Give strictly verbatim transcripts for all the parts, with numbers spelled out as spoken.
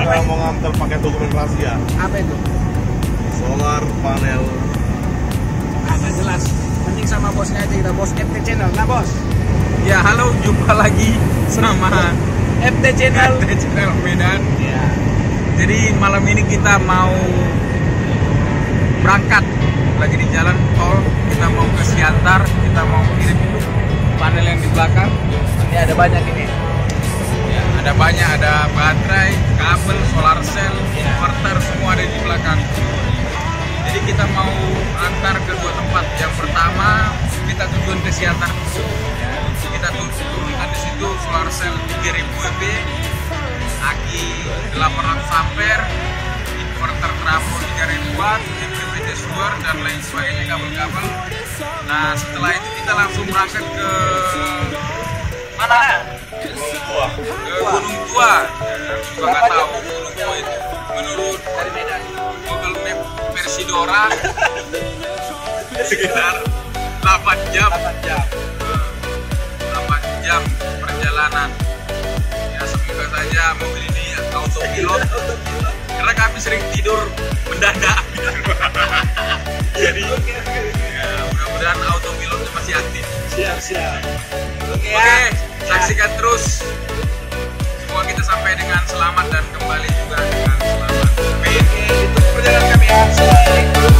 Kita ini? mau nganter pakai dokumen rahasia. Apa itu? Solar panel. Agak jelas. Mending sama bosnya aja, kita bos F T Channel. Nah bos. Ya halo, jumpa lagi sama F T Channel. F T Channel Medan. Ya. Jadi malam ini kita mau berangkat, lagi di jalan tol. Kita mau ke Siantar, kita mau kirim itu panel yang di belakang. Ini ada banyak ini. Ya, ada banyak, ada baterai, kabel, solar cell, inverter, semua ada di belakang. Jadi kita mau antar ke dua tempat. Yang pertama kita tujuan ke Siantar. Ya, kita turunkan di situ solar cell tiga ribu watt, aki delapan ratus ampere, inverter trafo tiga ribu watt, M P P T Sewer dan lain sebagainya, kabel-kabel. Nah setelah itu kita langsung berangkat ke mana? Gunung Tua. Ke Gunung Tua. Ya, juga nggak tahu Gunung Tua itu. Menurut Dari Medan. Google Map versi Dora sekitar delapan jam. delapan jam. delapan jam perjalanan. Ya semoga saja mobil ini autopilot. Karena kami sering tidur mendadak. Jadi ya, mudah-mudahan autopilotnya masih aktif. Siap siap. Oke Oke, ya. saksikan terus. Semua kita sampai dengan selamat dan kembali juga dengan selamat. Amin. Oke, itu perjalanan kami ya. Assalamualaikum.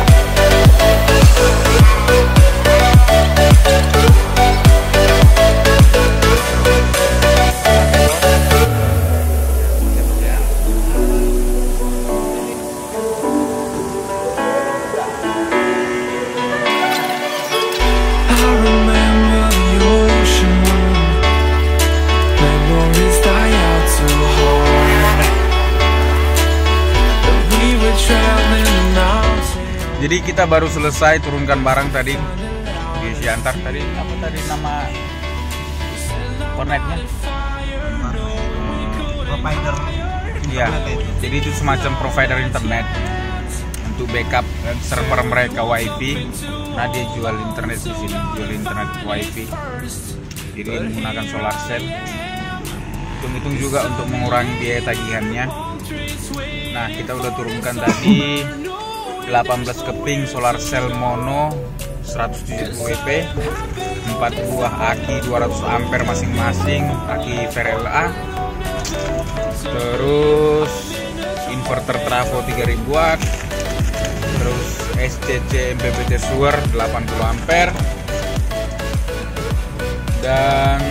Jadi kita baru selesai turunkan barang tadi di Siantar. Tadi apa tadi nama kornetnya? Provider. Iya. Jadi itu semacam provider internet untuk backup server mereka Wi-Fi. Nah dia jual internet di sini, jual internet Wi-Fi. Jadi menggunakan solar cell. Hitung-hitung juga untuk mengurangi biaya tagihannya. Nah kita udah turunkan tadi delapan belas keping solar cell mono seratus tujuh puluh watt, empat buah aki dua ratus ampere masing-masing, aki V R L A, terus inverter trafo tiga ribu watt, terus S C C M P P T Sewer delapan puluh ampere, dan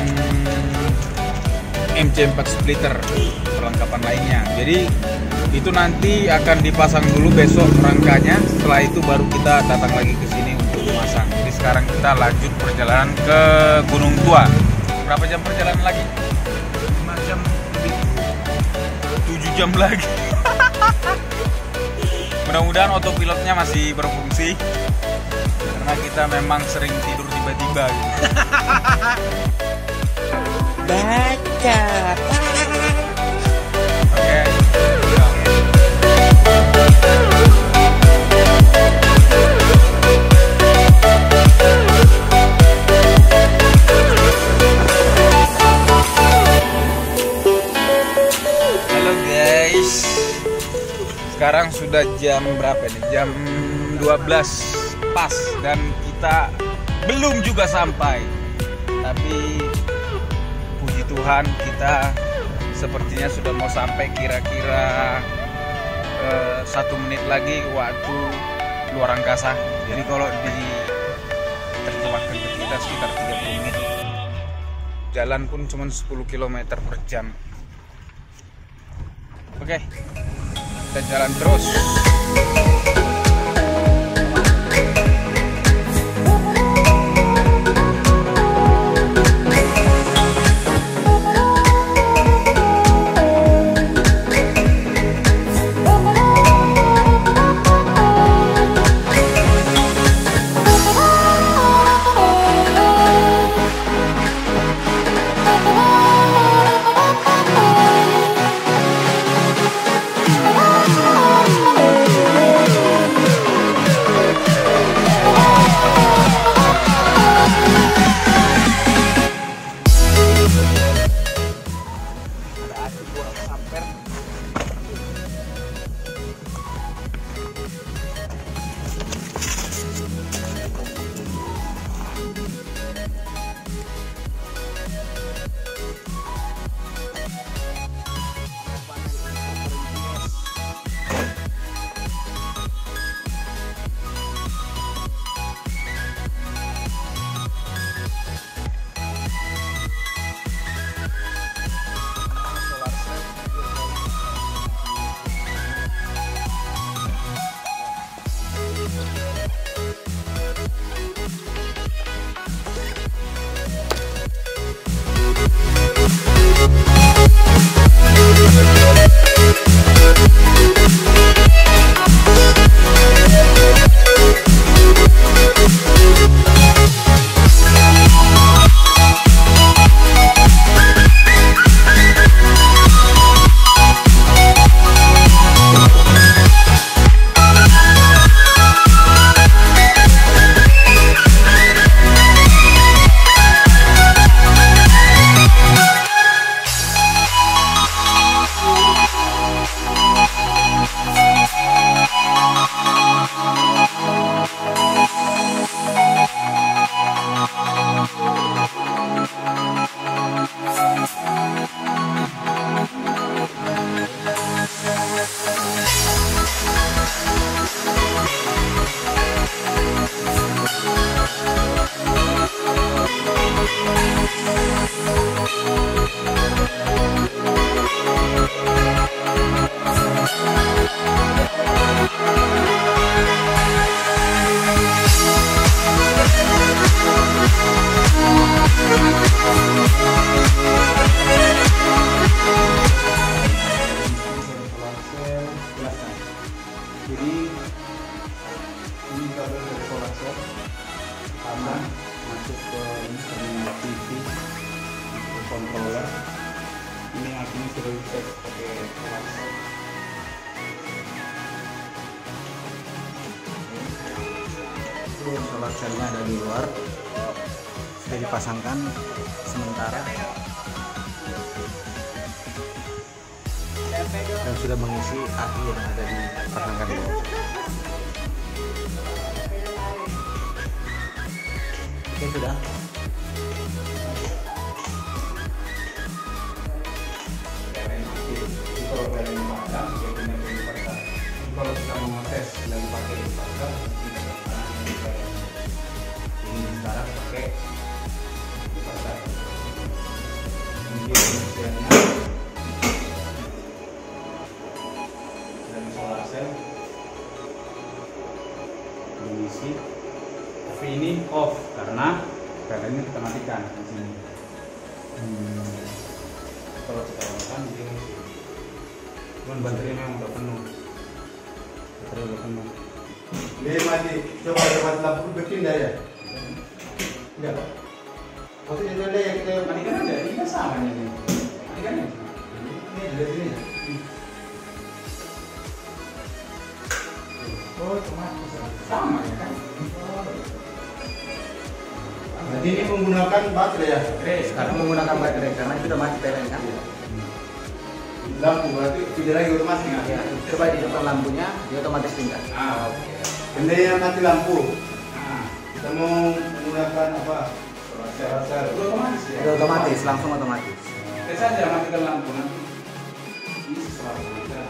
M C empat splitter perlengkapan lainnya. Jadi itu nanti akan dipasang dulu besok rangkanya. Setelah itu baru kita datang lagi ke sini untuk memasang. Jadi sekarang kita lanjut perjalanan ke Gunung Tua. Berapa jam perjalanan lagi? lima jam lebih. tujuh jam lagi. Mudah-mudahan autopilotnya masih berfungsi. Karena kita memang sering tidur tiba-tiba gitu. Baca. Oke. Halo guys. Sekarang sudah jam berapa nih? Jam dua belas pas dan kita belum juga sampai. Tapi puji Tuhan kita sepertinya sudah mau sampai, kira-kira eh, satu menit lagi waktu luar angkasa. Jadi kalau diterjemahkan ke kita sekitar tiga puluh menit. Jalan pun cuma sepuluh kilometer per jam. Oke, kita jalan terus. Jadi ini kabel dari solar cell pertama masuk ke terminal T V untuk controller. Ini akhirnya sudah diset pakai solar cell. Itu solar cellnya ada di luar, sudah dipasangkan sementara dan sudah mengisi aki yang ada di pasangkan di bawah. Oke, sudah. Kalau pln padam, dia punya inverter. Kalau kita mau tes lagi pakai inverter, ini sekarang pakai inverter. Ini fungsinya dari solar cell diisi, tapi ini off karena pln-nya kita matikan di sini. Hmm. Kalau kita nyalakan dia ngisi. Cuman baterainya memang udah penuh. Baterai udah penuh. Dia mati. Coba coba lampu berpindah ya. Enggak. Maksudnya itu ada yang kita Matikan aja, ini kan sama ini. Matikan ya. ini dari sini. Oh, cuma sama ya kan? Jadi ini menggunakan baterai ya. Sekarang menggunakan baterai karena itu udah mati P L N kan? Lampu berarti tidak lagi otomatis nggak? Ya, coba di depan lampunya dia otomatis pindah. Ah, oke. Benda yang mati lampu. Nah, Kita mau menggunakan apa? Solar cell. itu otomatis ya? Itu otomatis, langsung otomatis. Tes saja matikan lampu nanti. Ini sesuatu aja.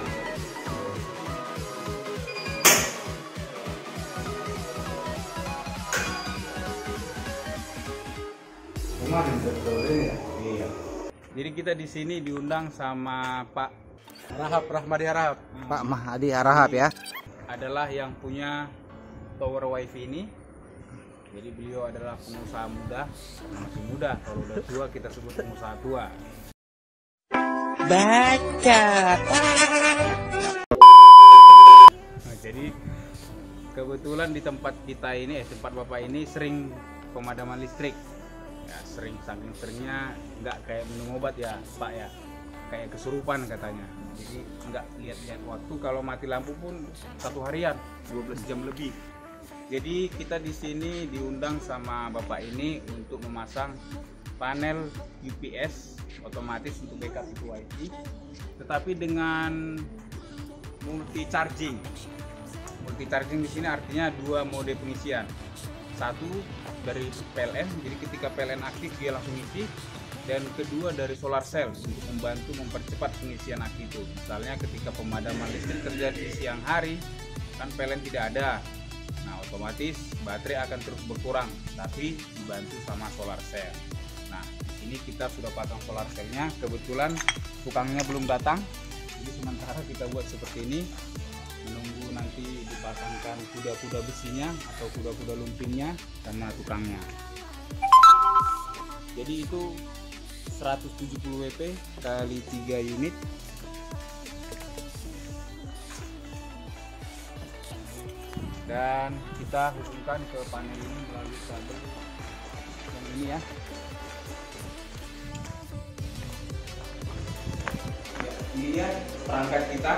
Kemarin betul ini ya. Iya. Jadi kita di sini diundang sama Pak Rahab Rahmadi Harahap. Pak Mahadi Harahap ya. Adalah yang punya tower wifi ini. Jadi beliau adalah pengusaha muda, masih muda. Kalau udah tua kita sebut pengusaha tua. Baca. Nah, jadi kebetulan di tempat kita ini, eh tempat bapak ini sering pemadaman listrik. Ya, sering, saking seringnya nggak kayak minum obat ya Pak ya, kayak kesurupan katanya. Jadi nggak lihat-lihat waktu, kalau mati lampu pun satu harian, dua belas jam lebih. Jadi kita di sini diundang sama bapak ini untuk memasang panel U P S otomatis untuk backup itu wifi, tetapi dengan multi charging. Multi charging di sini artinya dua mode pengisian. Satu dari P L N, jadi ketika P L N aktif dia langsung isi, dan kedua dari solar cell untuk membantu mempercepat pengisian aki itu. Misalnya ketika pemadaman listrik terjadi siang hari, kan P L N tidak ada, nah otomatis baterai akan terus berkurang, tapi dibantu sama solar cell. Nah ini kita sudah pasang solar cellnya, kebetulan tukangnya belum datang, jadi sementara kita buat seperti ini, menunggu nanti dipasangkan kuda-kuda besinya atau kuda-kuda lumpingnya sama tukangnya. Jadi itu seratus tujuh puluh watt kali tiga unit. Dan kita hubungkan ke panel ini melalui kabel yang ini ya. Ya, ini dia perangkat kita.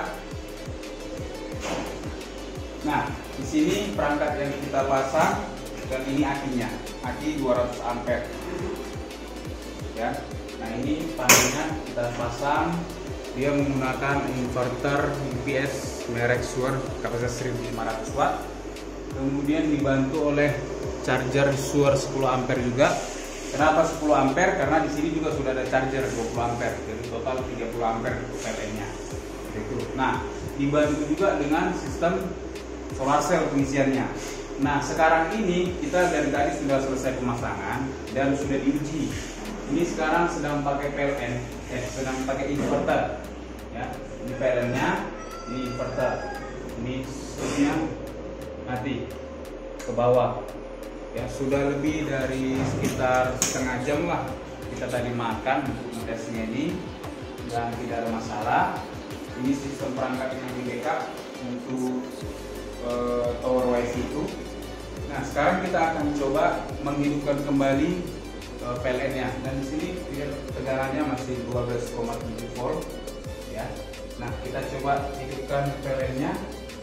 Nah, di sini perangkat yang kita pasang, dan ini akinya, aki dua ratus ampere. Ya, nah ini panelnya kita pasang, dia menggunakan inverter U P S merek Shure kapasitas seribu lima ratus watt, kemudian dibantu oleh charger Shure sepuluh ampere juga. Kenapa sepuluh ampere? Karena di sini juga sudah ada charger dua puluh ampere, jadi total tiga puluh ampere P L N-nya. Nah, dibantu juga dengan sistem solar cell pengisiannya. Nah sekarang ini kita dari tadi sudah selesai pemasangan dan sudah diuji. Ini sekarang sedang pakai P L N, eh, sedang pakai inverter. Ya, ini P L N-nya, Ini inverter. Ini switchnya mati ke bawah. Ya sudah lebih dari sekitar setengah jam lah kita tadi makan untuk tesnya ini, dan tidak ada masalah. Ini sistem perangkat yang di backup untuk uh, tower wifi itu. Nah sekarang kita akan coba menghidupkan kembali uh, P L N-nya, dan di sini tegangannya masih dua belas koma tujuh volt ya. Nah kita coba hidupkan P L N-nya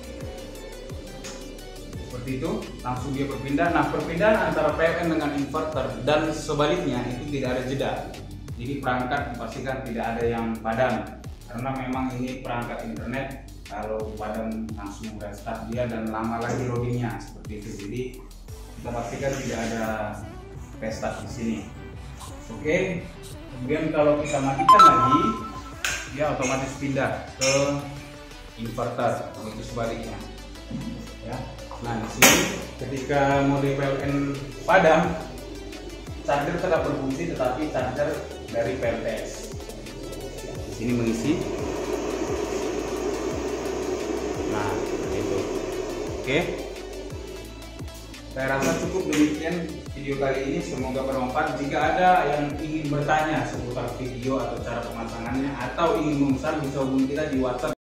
seperti itu, langsung dia berpindah. Nah perpindahan antara P L N dengan inverter dan sebaliknya itu tidak ada jeda, jadi perangkat dipastikan tidak ada yang padam, karena memang ini perangkat internet. Kalau padam langsung restart dia dan lama lagi loadingnya seperti itu, jadi kita pastikan tidak ada restart di sini. Oke, kemudian kalau kita matikan lagi dia otomatis pindah ke inverter, begitu sebaliknya ya. Nah di sini ketika mode P L N padam, charger tetap berfungsi tetapi charger dari P L T S. Di sini mengisi. Nah itu. Oke. Saya rasa cukup demikian video kali ini. Semoga bermanfaat. Jika ada yang ingin bertanya seputar video atau cara pemasangannya atau ingin memesan, bisa hubungi kita di WhatsApp